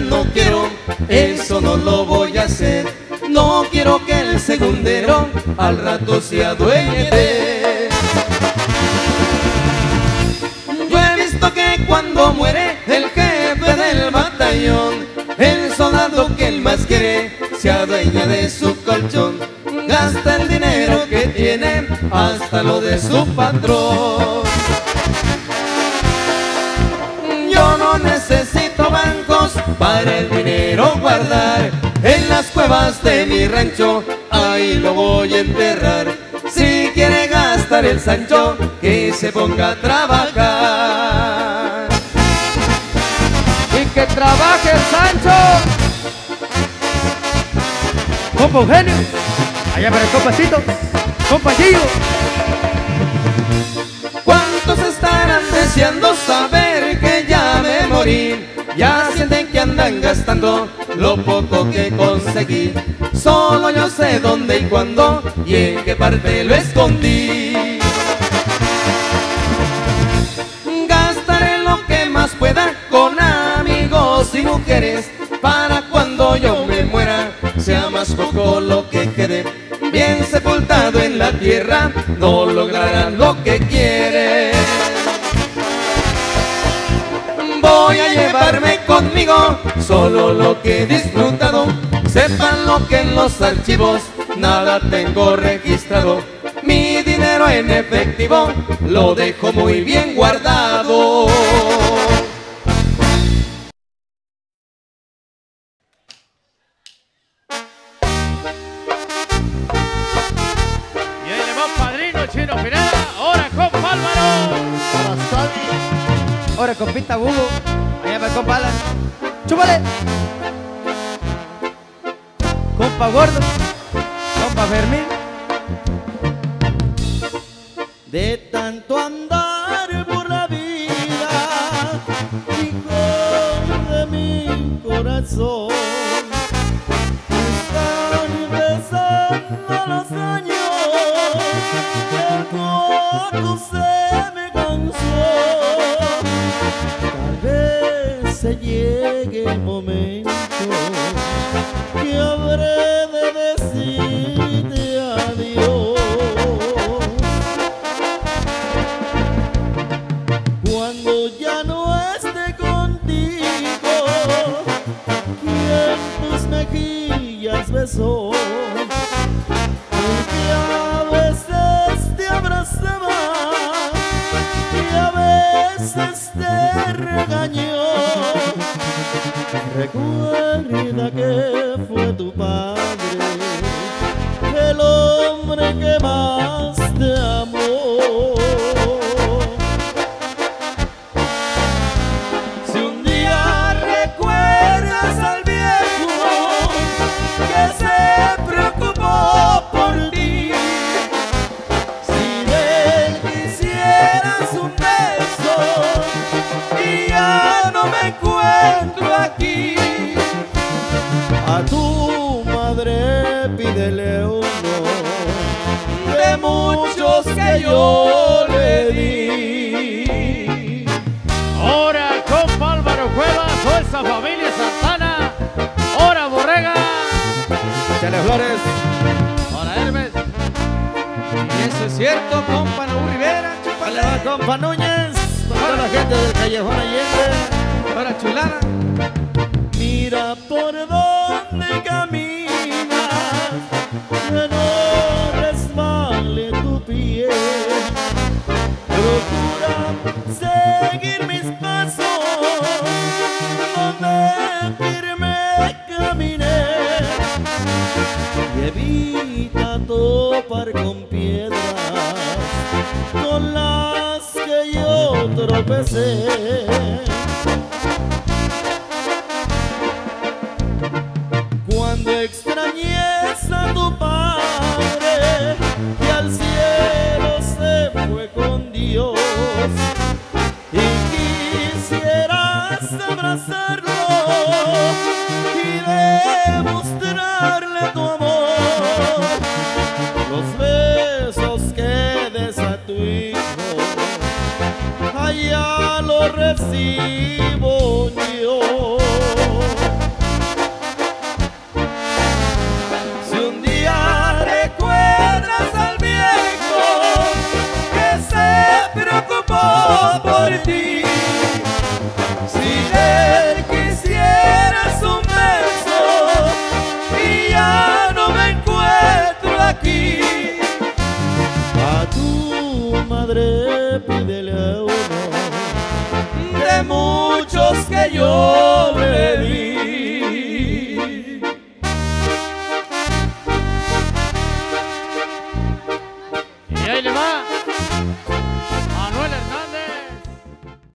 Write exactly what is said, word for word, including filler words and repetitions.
no quiero, eso no lo voy a hacer. No quiero que el segundero al rato se adueñe de. Yo he visto que cuando muere el jefe del batallón, el soldado que él más quiere se adueña de su colchón. Gasta el dinero que tiene hasta lo de su patrón. Yo no necesito bancos para el dinero guardar. En las cuevas de mi rancho, ahí lo voy a enterrar. Si quiere gastar el Sancho, que se ponga a trabajar. Y que trabaje el Sancho. Compa Eugenio, allá para el compacito, compacillo. ¿Cuántos estarán deseando saber que ya me morí? Ya sienten que andan gastando lo poco que conseguí. Solo yo sé dónde y cuándo y en qué parte lo escondí. Gastaré lo que más pueda con amigos y mujeres, para cuando yo me muera sea más poco lo que quede. Bien sepultado en la tierra, no lograrán lo que quieren. Voy a llevarme conmigo solo lo que he disfrutado. Sepan lo que en los archivos nada tengo registrado. Mi dinero en efectivo lo dejo muy bien guardado. Y ahí le va un padrino Chino Pineda. Ahora compa Álvaro. Ahora compita Hugo. Allá va el compa Alan. ¡Chúpale! Compa Gordo. Compa Fermín. De tanto andar por la vida, hijo de mi corazón, están empezando los años, el cuerpo se me cansó. Tal vez se llegue el momento que habré de decirte adiós. Cuando ya no esté contigo, quien tus mejillas besó, el que a veces te abrazaba y a veces te regañó. Recuerda que fue tu padre, el hombre que más te amó. Si un día recuerdas al viejo que se preocupó por ti, si de él quisieras un beso y ya no me encuentro aquí, a tu madre pídele uno de muchos que yo le di. Ahora compa Álvaro Cuevas. Fuerza familia Santana. Ahora Borrega. Échale flores. Ahora Hermes. Y eso es cierto, compa Raúl Rivera. Vale, va compa Núñez, para toda la gente del Callejón Allende. Ahora chulada. Mira por dónde caminas, que no resbale tu pie. Procura seguir mis pasos donde firme caminé y evita topar con piedras con las que yo tropecé. Cuando extrañes a tu padre que al cielo se fue con Dios y quisieras abrazarlo y demostrarle tu amor, los besos que des a tu hijo allá los recibo yo. por ti. Si él quisieras un beso y ya no me encuentro aquí, a tu madre pídele a uno de muchos que yo